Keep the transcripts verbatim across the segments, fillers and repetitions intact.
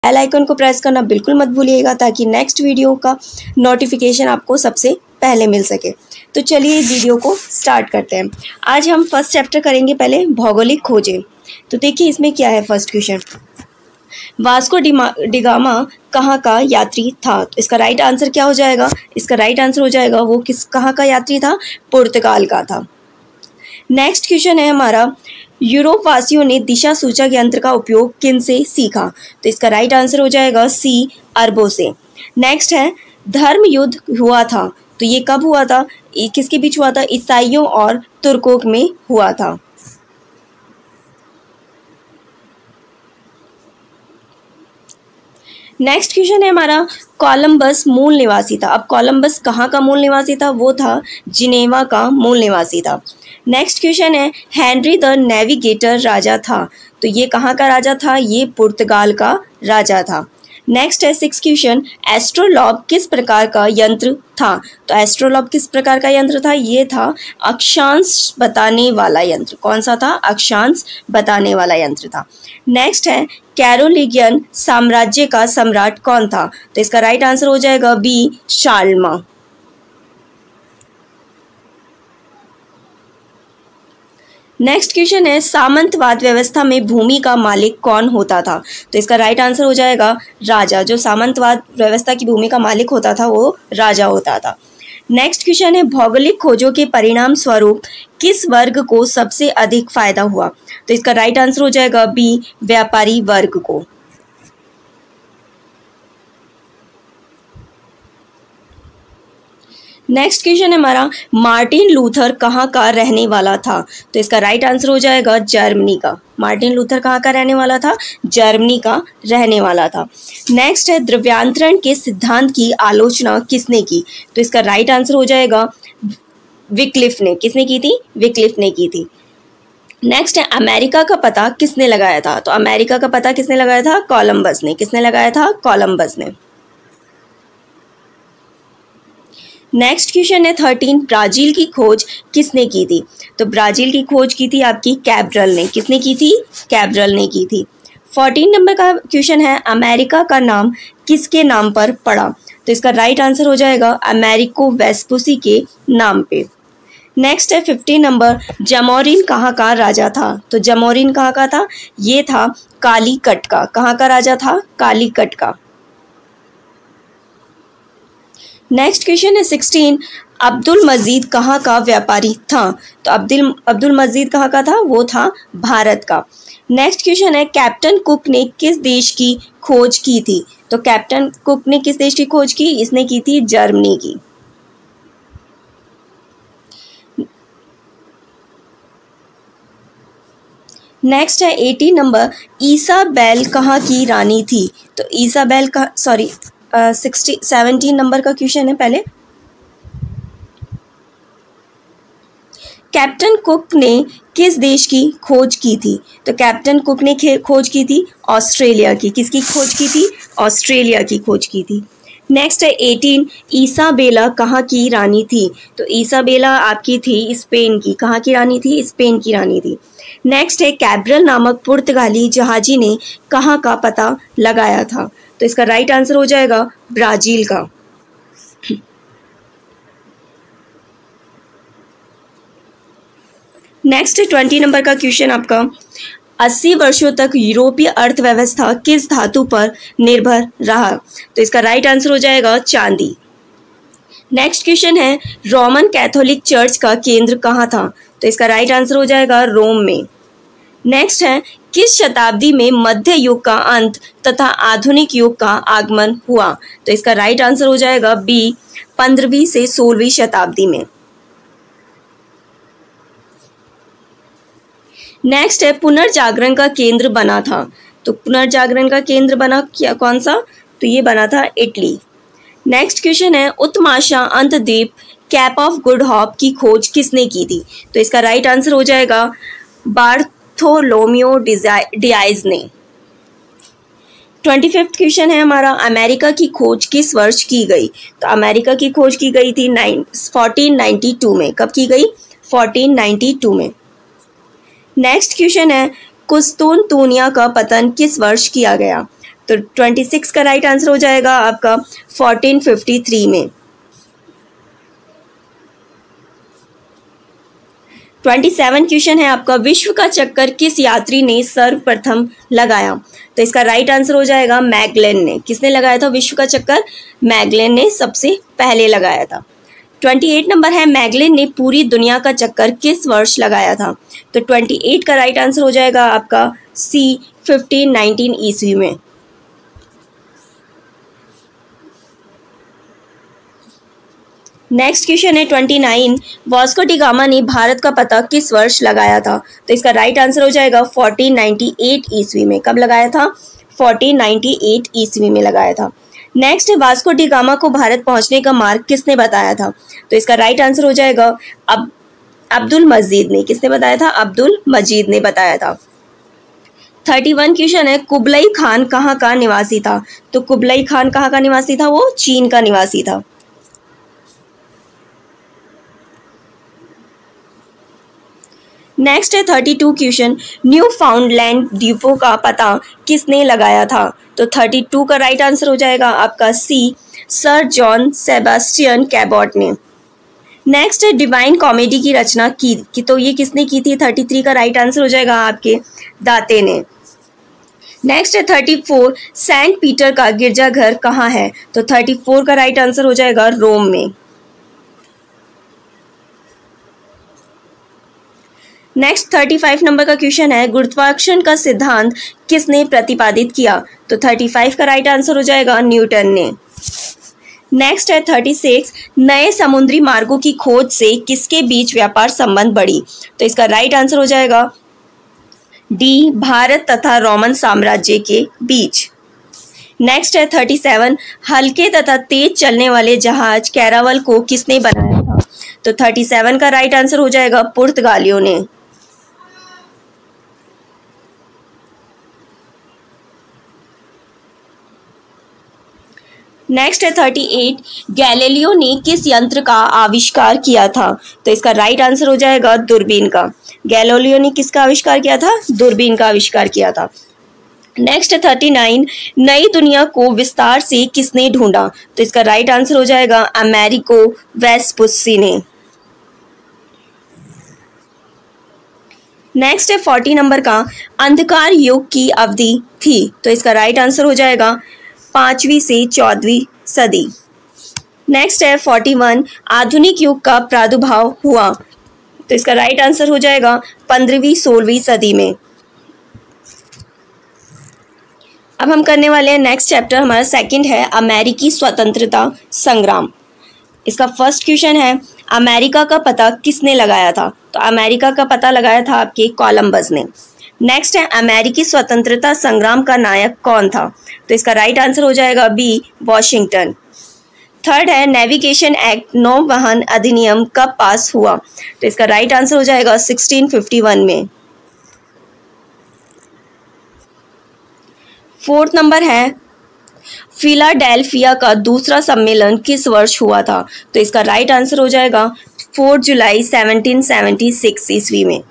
Bell icon को press करना बिल्कुल मत भूलिएगा ताकि नेक्स्ट वीडियो का नोटिफिकेशन आपको सबसे पहले मिल सके। तो चलिए वीडियो को स्टार्ट करते हैं। आज हम फर्स्ट चैप्टर करेंगे पहले भौगोलिक खोजें। तो देखिए इसमें क्या है फर्स्ट क्वेश्चन, वास्को डिगामा कहाँ का यात्री था? तो इसका राइट आंसर क्या हो जाएगा? इसका राइट आंसर हो जाएगा वो किस कहाँ का यात्री था? पुर्तगाल का था। नेक्स्ट क्वेश्चन है हमारा, यूरोप वासियों ने दिशा सूचक यंत्र का उपयोग किन से सीखा? तो इसका राइट आंसर हो जाएगा सी, अरबों से। नेक्स्ट है, धर्म युद्ध हुआ था, तो ये कब हुआ था? किसके बीच हुआ था? ईसाइयों और तुर्कों में हुआ था। नेक्स्ट क्वेश्चन है हमारा, कोलंबस मूल निवासी था। अब कोलंबस कहाँ का मूल निवासी था? वो था जिनेवा का मूल निवासी था। नेक्स्ट क्वेश्चन है, हेनरी द नेविगेटर राजा था, तो ये कहाँ का राजा था? ये पुर्तगाल का राजा था। नेक्स्ट है सिक्स क्वेश्चन, एस्ट्रोलॉब किस प्रकार का यंत्र था? तो एस्ट्रोलॉब किस प्रकार का यंत्र था? ये था अक्षांश बताने वाला यंत्र। कौन सा था? अक्षांश बताने वाला यंत्र था। नेक्स्ट है, कैरोलिगियन साम्राज्य का सम्राट कौन था? तो इसका राइट आंसर हो जाएगा बी, शार्लमा। नेक्स्ट क्वेश्चन है, सामंतवाद व्यवस्था में भूमि का मालिक कौन होता था? तो इसका राइट आंसर हो जाएगा राजा। जो सामंतवाद व्यवस्था की भूमि का मालिक होता था वो राजा होता था। नेक्स्ट क्वेश्चन है, भौगोलिक खोजों के परिणाम स्वरूप किस वर्ग को सबसे अधिक फायदा हुआ? तो इसका राइट आंसर हो जाएगा बी, व्यापारी वर्ग को। नेक्स्ट क्वेश्चन है हमारा, मार्टिन लूथर कहाँ का रहने वाला था? तो इसका राइट आंसर हो जाएगा जर्मनी का। मार्टिन लूथर कहाँ का रहने वाला था? जर्मनी का रहने वाला था। नेक्स्ट है, द्रव्यांतरण के सिद्धांत की आलोचना किसने की? तो इसका राइट आंसर हो जाएगा विक्लिफ ने। किसने की थी? विक्लिफ ने की थी। नेक्स्ट है, अमेरिका का पता किसने लगाया था? तो अमेरिका का पता किसने लगाया था? कोलंबस ने। किसने लगाया था? कोलंबस ने। नेक्स्ट क्वेश्चन है थर्टीन, ब्राजील की खोज किसने की थी? तो ब्राजील की खोज की थी आपकी कैब्रल ने। किसने की थी? कैब्रल ने की थी। फोर्टीन नंबर का क्वेश्चन है, अमेरिका का नाम किसके नाम पर पड़ा? तो इसका राइट आंसर हो जाएगा अमेरिको वेस्पुसी के नाम पे। नेक्स्ट है फिफ्टीन नंबर, जमोरिन कहाँ का राजा था? तो जमोरिन कहाँ का था? ये था कालीकट का। कहाँ का राजा था? कालीकट का। नेक्स्ट क्वेश्चन है सिक्सटीन, अब्दुल मजीद कहाँ का व्यापारी था? तो अब्दुल अब्दुल मजीद कहाँ का था? वो था भारत का। नेक्स्ट क्वेश्चन है, कैप्टन कुक ने किस देश की खोज की थी? तो कैप्टन कुक ने किस देश की खोज की? इसने की थी जर्मनी की। नेक्स्ट है एटीन नंबर, ईसाबेल कहाँ की रानी थी? तो ईसाबेल का सॉरी सिक्सटी सेवनटीन नंबर का क्वेश्चन है पहले, कैप्टन कुक ने किस देश की खोज की थी? तो कैप्टन कुक ने खोज की थी ऑस्ट्रेलिया की। किसकी खोज की थी? ऑस्ट्रेलिया की खोज की थी। नेक्स्ट है एटीन, ईसाबेला कहाँ की रानी थी? तो ईसाबेला आपकी थी स्पेन की। कहाँ की रानी थी? स्पेन की रानी थी। नेक्स्ट है, कैब्रल नामक पुर्तगाली जहाजी ने कहाँ का पता लगाया था? तो इसका राइट आंसर हो जाएगा ब्राजील का। नेक्स्ट है ट्वेंटी नंबर का क्वेश्चन आपका, अस्सी वर्षों तक यूरोपीय अर्थव्यवस्था किस धातु पर निर्भर रहा? तो इसका राइट आंसर हो जाएगा चांदी। नेक्स्ट क्वेश्चन है, रोमन कैथोलिक चर्च का केंद्र कहाँ था? तो इसका राइट आंसर हो जाएगा रोम में। नेक्स्ट है, किस शताब्दी में मध्य युग का अंत तथा आधुनिक युग का आगमन हुआ? तो इसका राइट आंसर हो जाएगा बी, पंद्रहवीं से सोलहवीं शताब्दी में। नेक्स्ट है, पुनर्जागरण का केंद्र बना था। तो पुनर्जागरण का केंद्र बना क्या कौन सा? तो ये बना था इटली। नेक्स्ट क्वेश्चन है, उत्तमाशा अंतद्वीप कैप ऑफ गुड होप की खोज किसने की थी? तो इसका राइट आंसर हो जाएगा बार्थोलोमियो डियाज ने। ट्वेंटी फिफ्थ क्वेश्चन है हमारा, अमेरिका की खोज किस वर्ष की गई? तो अमेरिका की खोज की गई थी फोर्टीन नाइंटी टू में। कब की गई? फोर्टीन नाइंटी टू में। नेक्स्ट क्वेश्चन है, कुस्तुनतुनिया का पतन किस वर्ष किया गया? तो ट्वेंटी सिक्स का राइट आंसर हो जाएगा आपका फोर्टीन फिफ्टी थ्री में। ट्वेंटी सेवन क्वेश्चन है आपका, विश्व का चक्कर किस यात्री ने सर्वप्रथम लगाया? तो इसका राइट आंसर हो जाएगा मैगलेन ने। किसने लगाया था विश्व का चक्कर? मैगलेन ने सबसे पहले लगाया था। अट्ठाईस नंबर है, मैगलेन ने पूरी दुनिया का चक्कर किस वर्ष लगाया था? तो अट्ठाईस का राइट आंसर हो जाएगा आपका सी फिफ्टीन नाइनटीन ईस्वी में। नेक्स्ट क्वेश्चन है उनतीस, वास्को डी गामा ने भारत का पता किस वर्ष लगाया था? तो इसका राइट आंसर हो जाएगा फोर्टीन नाइंटी एट ईस्वी में। कब लगाया था? फोर्टीन नाइंटी एट ईस्वी में लगाया था। नेक्स्ट है, वास्को डी गामा को भारत पहुंचने का मार्ग किसने बताया था? तो इसका राइट आंसर हो जाएगा अब अब्दुल मजीद ने। किसने बताया था? अब्दुल मजीद ने बताया था। इकतीस क्वेश्चन है, कुबलई खान कहाँ का निवासी था? तो कुबलई खान कहाँ का निवासी था? वो चीन का निवासी था। नेक्स्ट है बत्तीस क्वेश्चन, न्यू फाउंडलैंड द्वीपों का पता किसने लगाया था? तो बत्तीस का राइट आंसर हो जाएगा आपका C sir John Sebastian Cabot ने। नेक्स्ट है, डिवाइन कॉमेडी की रचना की, की तो ये किसने की थी? तैंतीस का राइट आंसर हो जाएगा आपके दाते ने। नेक्स्ट है चौंतीस, सेंट पीटर का गिरजाघर कहाँ है? तो चौंतीस का राइट आंसर हो जाएगा रोम में। नेक्स्ट पैंतीस नंबर का क्वेश्चन है, गुरुत्वाकर्षण का सिद्धांत किसने प्रतिपादित किया? तो पैंतीस का राइट आंसर हो जाएगा न्यूटन ने। नेक्स्ट है छत्तीस, नए समुद्री मार्गों की खोज से किसके बीच व्यापार संबंध बढ़ी? तो इसका राइट आंसर हो जाएगा डी भारत तथा रोमन साम्राज्य के बीच। नेक्स्ट है सैंतीस, हल्के तथा तेज चलने वाले जहाज कैरावल को किसने बनाया था? तो सैंतीस का राइट आंसर हो जाएगा पुर्तगालियों ने। नेक्स्ट है अड़तीस, गैलीलियो ने किस यंत्र का आविष्कार किया था? तो इसका राइट आंसर हो जाएगा दूरबीन का। गैलीलियो ने किसका आविष्कार किया था? दूरबीन का आविष्कार किया था। नेक्स्ट है उनतालीस, नई दुनिया को विस्तार से किसने ढूंढा? तो इसका राइट आंसर हो जाएगा अमेरिको वेस्पुस्सी ने। नेक्स्ट है चालीस नंबर का, अंधकार युग की अवधि थी, तो इसका राइट आंसर हो जाएगा पांचवी से चौदहवीं सदी। नेक्स्ट है इकतालीस, आधुनिक युग का प्रादुर्भाव हुआ, तो इसका राइट आंसर हो जाएगा पंद्रहवीं सोलहवीं सदी में। अब हम करने वाले हैं नेक्स्ट चैप्टर, हमारा सेकंड है अमेरिकी स्वतंत्रता संग्राम। इसका फर्स्ट क्वेश्चन है, अमेरिका का पता किसने लगाया था? तो अमेरिका का पता लगाया था आपके कोलंबस ने। नेक्स्ट है, अमेरिकी स्वतंत्रता संग्राम का नायक कौन था? तो इसका राइट आंसर हो जाएगा बी वॉशिंगटन। थर्ड है, नेविगेशन एक्ट नौवहन अधिनियम कब पास हुआ? तो इसका राइट आंसर हो जाएगा सोलह सौ इक्यावन में। फोर्थ नंबर है, फिलाडेल्फिया का दूसरा सम्मेलन किस वर्ष हुआ था? तो इसका राइट आंसर हो जाएगा चार जुलाई सत्रह सौ छिहत्तर ईस्वी में।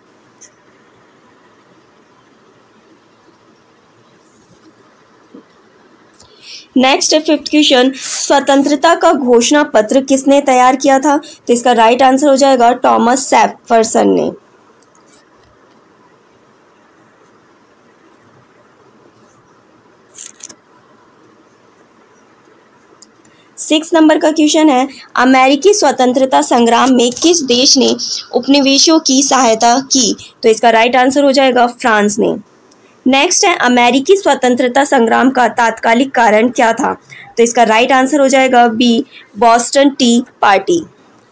नेक्स्ट है फिफ्थ क्वेश्चन, स्वतंत्रता का घोषणा पत्र किसने तैयार किया था? तो इसका राइट आंसर हो जाएगा थॉमस जेफरसन ने। सिक्स नंबर का क्वेश्चन है, अमेरिकी स्वतंत्रता संग्राम में किस देश ने उपनिवेशों की सहायता की? तो इसका राइट आंसर हो जाएगा फ्रांस ने। नेक्स्ट है, अमेरिकी स्वतंत्रता संग्राम का तात्कालिक कारण क्या था? तो इसका राइट आंसर हो जाएगा B Boston tea party.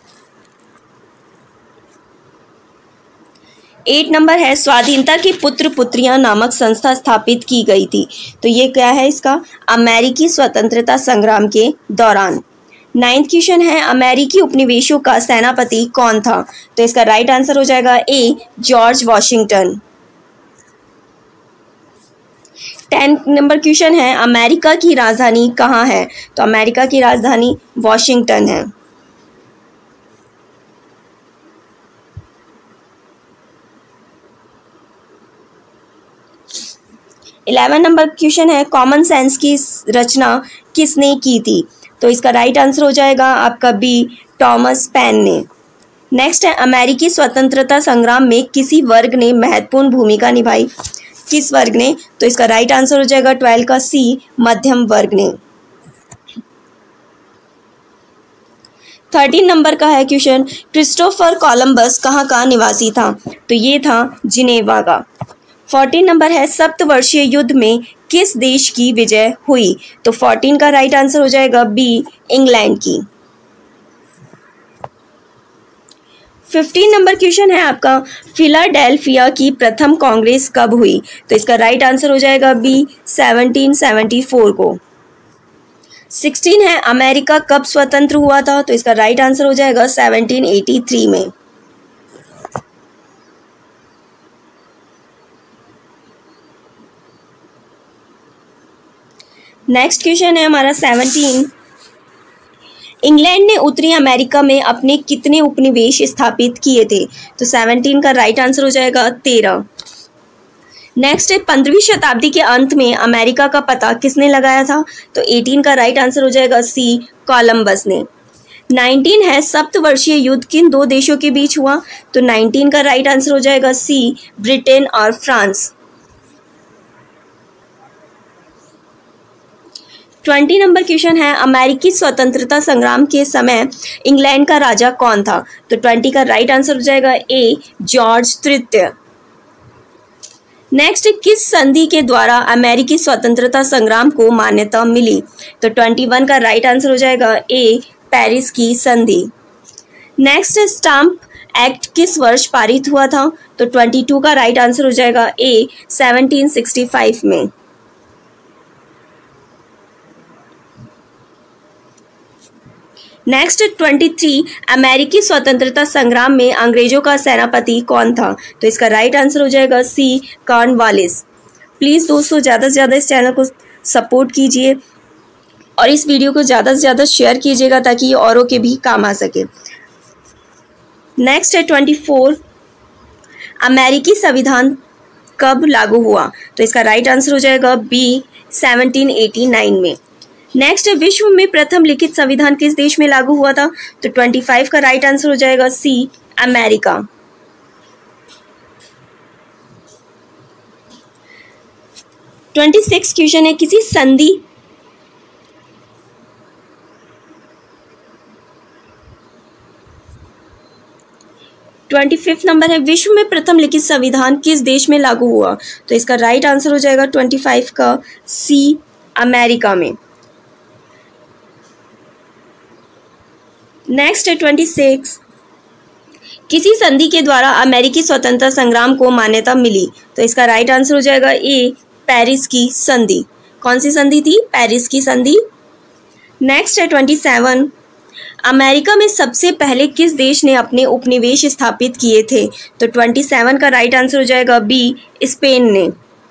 Eight number है, स्वाधीनता की पुत्र पुत्रियां नामक संस्था स्थापित की गई थी, तो ये क्या है इसका? अमेरिकी स्वतंत्रता संग्राम के दौरान। नाइन्थ क्वेश्चन है, अमेरिकी उपनिवेशों का सेनापति कौन था? तो इसका राइट आंसर हो जाएगा A George Washington. Tenth number question है, अमेरिका की राजधानी कहाँ है? तो अमेरिका की राजधानी वॉशिंगटन है। इलेवन नंबर क्वेश्चन है कॉमन सेंस की रचना किसने की थी? तो इसका राइट आंसर हो जाएगा आपका बी, थॉमस पेन ने। नेक्स्ट है अमेरिकी स्वतंत्रता संग्राम में किसी वर्ग ने महत्वपूर्ण भूमिका निभाई? किस वर्ग ने? तो इसका राइट आंसर हो जाएगा ट्वेल्व का सी, मध्यम वर्ग ने। थर्टीन नंबर का है क्वेश्चन क्रिस्टोफर कोलंबस कहाँ का निवासी था? तो ये था जिनेवा का। फोर्टीन नंबर है सप्तवर्षीय युद्ध में किस देश की विजय हुई? तो फोर्टीन का राइट आंसर हो जाएगा बी, इंग्लैंड की। फिफ्टीन नंबर क्वेश्चन है आपका फिलाडेल्फिया की प्रथम कांग्रेस कब हुई? तो इसका राइट आंसर हो जाएगा बी, सेवनटीन सेवेंटी फोर को। सिक्सटीन है अमेरिका कब स्वतंत्र हुआ था? तो इसका राइट आंसर हो जाएगा सेवनटीन एटी थ्री में। नेक्स्ट क्वेश्चन है हमारा सेवनटीन, इंग्लैंड ने उत्तरी अमेरिका में अपने कितने उपनिवेश स्थापित किए थे? तो सेवनटीन का राइट आंसर हो जाएगा तेरह। नेक्स्ट है पंद्रहवीं शताब्दी के अंत में अमेरिका का पता किसने लगाया था? तो एटीन का राइट आंसर हो जाएगा सी, कोलंबस ने। नाइनटीन है सप्तवर्षीय युद्ध किन दो देशों के बीच हुआ? तो नाइनटीन का राइट आंसर हो जाएगा सी, ब्रिटेन और फ्रांस। ट्वेंटी नंबर क्वेश्चन है अमेरिकी स्वतंत्रता संग्राम के समय इंग्लैंड का राजा कौन था? तो ट्वेंटी का राइट आंसर हो जाएगा ए, जॉर्ज तृतीय। नेक्स्ट किस संधि के द्वारा अमेरिकी स्वतंत्रता संग्राम को मान्यता मिली? तो ट्वेंटी वन का राइट आंसर हो जाएगा ए, पेरिस की संधि। नेक्स्ट स्टाम्प एक्ट किस वर्ष पारित हुआ था? तो ट्वेंटी टू का राइट आंसर हो जाएगा ए, सेवनटीन सिक्सटी फाइव में। नेक्स्ट ट्वेंटी थ्री अमेरिकी स्वतंत्रता संग्राम में अंग्रेजों का सेनापति कौन था? तो इसका राइट आंसर हो जाएगा सी, कॉर्नवालिस। प्लीज़ दोस्तों ज़्यादा से ज़्यादा इस चैनल को सपोर्ट कीजिए और इस वीडियो को ज़्यादा से ज़्यादा शेयर कीजिएगा ताकि ये औरों के भी काम आ सके। नेक्स्ट है ट्वेंटी फोर अमेरिकी संविधान कब लागू हुआ? तो इसका राइट आंसर हो जाएगा बी, सेवनटीन एटी नाइन में। नेक्स्ट विश्व में प्रथम लिखित संविधान किस देश में लागू हुआ था? तो ट्वेंटी फाइव का राइट आंसर हो जाएगा C, America. Twenty six question है किसी संधि ट्वेंटी फिफ्थ नंबर है विश्व में प्रथम लिखित संविधान किस देश में लागू हुआ? तो इसका राइट आंसर हो जाएगा ट्वेंटी फाइव का सी, अमेरिका में। नेक्स्ट है ट्वेंटी सिक्स किसी संधि के द्वारा अमेरिकी स्वतंत्रता संग्राम को मान्यता मिली? तो इसका राइट आंसर हो जाएगा ए, पेरिस की संधि। कौन सी संधि थी? पेरिस की संधि। नेक्स्ट है ट्वेंटी सेवन अमेरिका में सबसे पहले किस देश ने अपने उपनिवेश स्थापित किए थे? तो ट्वेंटी सेवन का राइट आंसर हो जाएगा बी, स्पेन ने।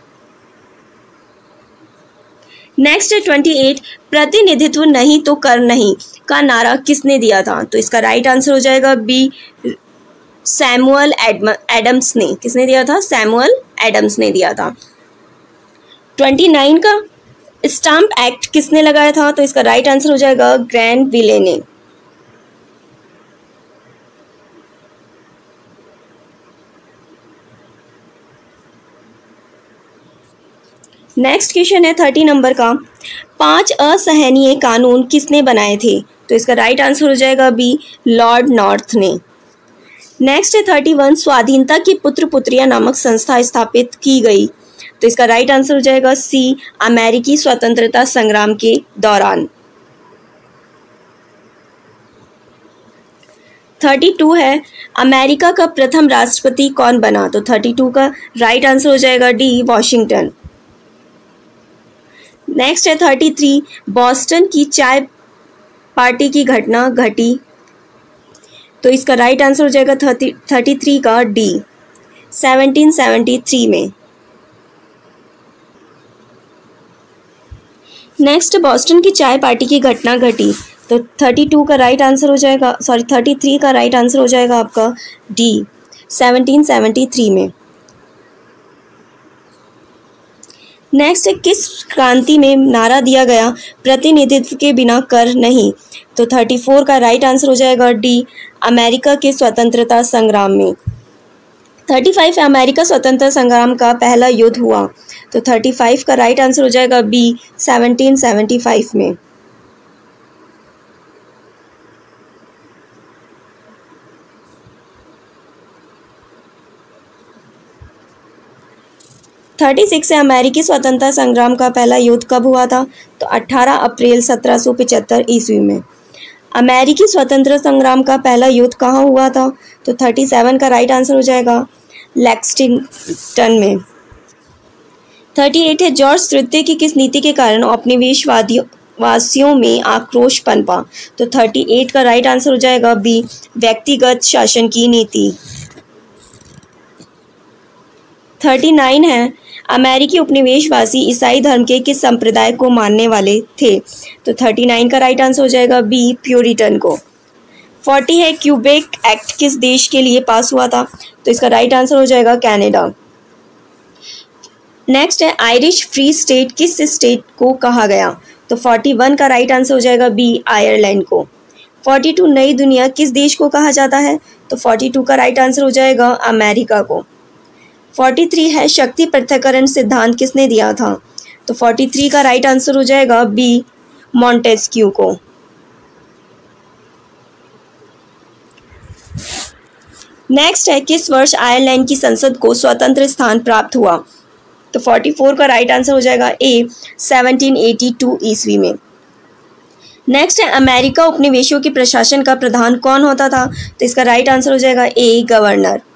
नेक्स्ट है ट्वेंटी एट प्रतिनिधित्व नहीं तो कर नहीं का नारा किसने दिया था? तो इसका राइट आंसर हो जाएगा बी, सैमुअल एडम्स ने। किसने दिया था? सैमुअल एडम्स ने दिया था। ट्वेंटी नाइन का स्टाम्प एक्ट किसने लगाया था? तो इसका राइट आंसर हो जाएगा ग्रैनविले ने। नेक्स्ट क्वेश्चन है थर्टी नंबर का पांच असहनीय कानून किसने बनाए थे? तो इसका राइट आंसर हो जाएगा बी, लॉर्ड नॉर्थ ने। नेक्स्ट है थर्टी वन स्वाधीनता की पुत्र पुत्रियां नामक संस्था स्थापित की गई? तो इसका राइट आंसर हो जाएगा सी, अमेरिकी स्वतंत्रता संग्राम के दौरान। थर्टी टू है अमेरिका का प्रथम राष्ट्रपति कौन बना? तो थर्टी टू का राइट आंसर हो जाएगा डी, वॉशिंगटन। नेक्स्ट है थर्टी थ्री बॉस्टन की चाय पार्टी की घटना घटी? तो इसका राइट आंसर हो जाएगा थर्टी थर्टी थ्री का डी, सेवनटीन सेवेंटी थ्री में। नेक्स्ट बॉस्टन की चाय पार्टी की घटना घटी, तो थर्टी टू का राइट आंसर हो जाएगा सॉरी थर्टी थ्री का राइट आंसर हो जाएगा आपका डी, सेवनटीन सेवेंटी थ्री में। नेक्स्ट है किस क्रांति में नारा दिया गया प्रतिनिधित्व के बिना कर नहीं। तो थर्टी फोर का राइट आंसर हो जाएगा डी, अमेरिका के स्वतंत्रता संग्राम में। थर्टी फाइव अमेरिका स्वतंत्रता संग्राम का पहला युद्ध हुआ। तो थर्टी फाइव का राइट आंसर हो जाएगा बी, सेवनटीन सेवेंटी फाइव में। थर्टी सिक्स है अमेरिकी स्वतंत्रता संग्राम का पहला युद्ध कब हुआ था। तो अठारह अप्रैल सत्रह सौ पचहत्तर ईस्वी में। अमेरिकी स्वतंत्रता संग्राम का पहला युद्ध कहाँ हुआ था। तो थर्टी सेवन का राइट आंसर हो जाएगा लेक्सिंगटन में। थर्टी एट है जॉर्ज तृतीय की किस नीति के कारण औपनिवेशवादियों वासियों में आक्रोश पनपा। तो थर्टी एट का राइट आंसर हो जाएगा बी, व्यक्तिगत शासन की नीति। थर्टी नाइन है अमेरिकी उपनिवेशवासी ईसाई धर्म के किस संप्रदाय को मानने वाले थे। तो थर्टी नाइन का राइट आंसर हो जाएगा बी, प्यूरिटन को। फोर्टी है क्यूबेक एक्ट किस देश के लिए पास हुआ था। तो इसका राइट आंसर हो जाएगा कनाडा। नेक्स्ट है आयरिश फ्री स्टेट किस स्टेट को कहा गया। तो फोर्टी वन का राइट आंसर हो जाएगा बी, आयरलैंड को। फोर्टी टू नई दुनिया किस देश को कहा जाता है। तो फोर्टी टू का राइट आंसर हो जाएगा अमेरिका को। फोर्टी थ्री है शक्ति पृथक्करण सिद्धांत किसने दिया था। तो फोर्टी थ्री का राइट आंसर हो जाएगा बी, मॉन्टेस्क्यू को। नेक्स्ट है किस वर्ष आयरलैंड की संसद को स्वतंत्र स्थान प्राप्त हुआ। तो फोर्टी फोर का राइट आंसर हो जाएगा ए, सेवनटीन एटी टू ईस्वी में। नेक्स्ट है अमेरिका उपनिवेशों के प्रशासन का प्रधान कौन होता था। तो इसका राइट आंसर हो जाएगा ए, गवर्नर।